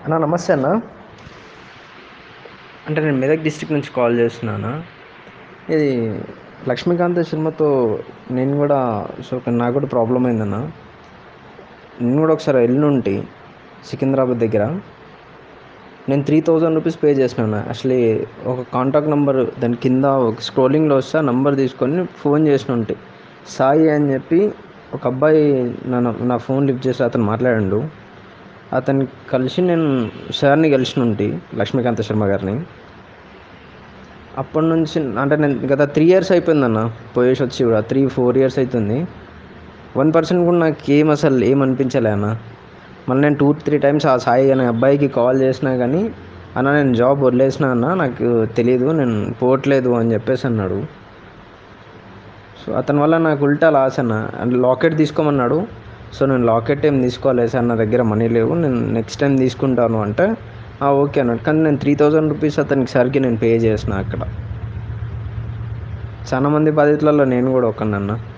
అన్న నమస్తే అన్న. అంటే నేను మెదక్ డిస్ట్రిక్ట్ నుంచి కాల్ చేస్తున్నాను. ఇది లక్ష్మీకాంత్ సినిమాతో నేను కూడా నాకు కూడా ప్రాబ్లం అయిందన్న. నేను కూడా ఒకసారి వెళ్ళుంటి సికింద్రాబాద్ దగ్గర. నేను 3000 రూపీస్ పే చేసినాను. యాక్చువల్లీ ఒక కాంటాక్ట్ నెంబర్ దాని కింద ఒక స్క్రోలింగ్లో వస్తే నంబర్ తీసుకొని ఫోన్ చేసిన ఉంటే సాయి అని చెప్పి ఒక అబ్బాయి నా ఫోన్ లిఫ్ట్ చేసి అతను మాట్లాడాడు. అతన్ని కలిసి నేను సార్ని కలిసి ఉంటి లక్ష్మీకాంత శర్మ గారిని. అప్పటి నుంచి అంటే నేను గత 3 years అయిపోయిందన్న పోయేసి వచ్చి కూడా 3-4 years అవుతుంది. 1% కూడా నాకు అసలు ఏమనిపించలే అన్న. మళ్ళీ నేను 2-3 times ఆ సాయి అనే అబ్బాయికి కాల్ చేసినా కానీ అన్న నేను జాబ్ వదిలేసిన అన్న, నాకు తెలియదు, నేను పోవట్లేదు అని చెప్పేసి అన్నాడు. సో అతని వల్ల నాకు ఉల్టా లాస్ అన్న. లాకెట్ తీసుకోమన్నాడు. సో నేను లాకెట్ ఏం తీసుకోలేదు సార్, నా దగ్గర మనీ లేవు, నేను నెక్స్ట్ టైం తీసుకుంటాను అంటే ఓకే అన్నాడు. కానీ నేను 3000 రూపీస్ అతనికి సరికి నేను పే చేసిన. అక్కడ చాలా మంది బాధితులలో నేను కూడా ఒకనన్నా.